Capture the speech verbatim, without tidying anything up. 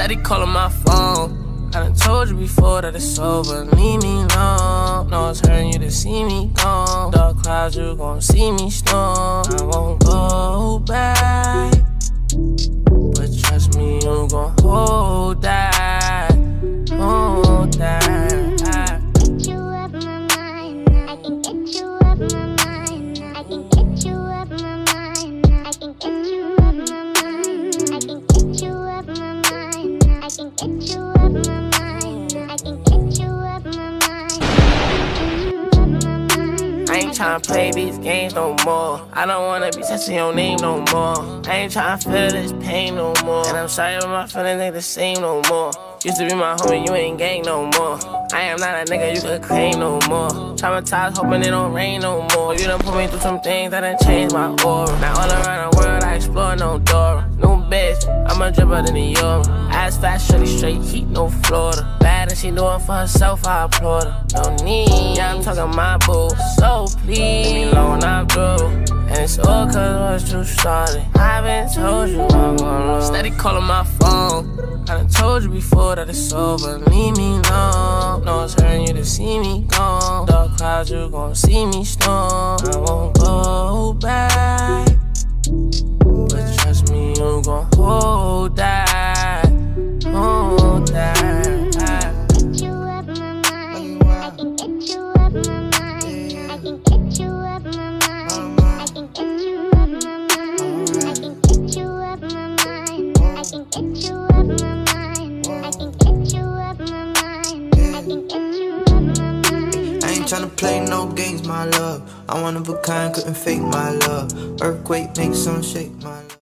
Steady calling my phone. I done told you before that it's over. Leave me alone. No, it's hurting you to see me gone. Dark clouds, you gon' see me storm. I won't go back, but trust me, you gon' hold that, hold that. Get you up my mind. I can get you up my mind. I can get you up my mind. I can get you up my mind. I can get you up my mind. I can get you up my mind. I can get you up my mind. I ain't tryna play these games no more. I don't wanna be touching your name no more. I ain't tryna feel this pain no more. And I'm sorry, but my feelings ain't the same no more. Used to be my homie, you ain't gang no more. I am not a nigga you could claim no more. Traumatized, hoping it don't rain no more. You done put me through some things that done changed my aura. Now all around the world I explore no door. New bitch, I'm a dripper than a euro. Ass fast, shorty straight heat, no Florida. Bad and she doing for herself, I applaud her. No need, yeah, I'm talking my boo. So please, leave me alone, I'm through. And it's all cause once you started, I been told you I'm gonna lose. Steady calling my phone. I done told you before that it's over. Leave me alone. No, it's hurting you to see me gone. Dark clouds, you gon' see me storm. I won't go back, but trust me, you gon' hold that, hold that. Get you up my mind. I can get you up my mind. I can get you up my mind. I can get you up my mind. I can get you up my mind. I can get you up my mind. I can get you up my mind. I can get you up my mind. I ain't tryna play no games, my love. I'm one of a kind, couldn't fake my love. Earthquake makes some shake, my love.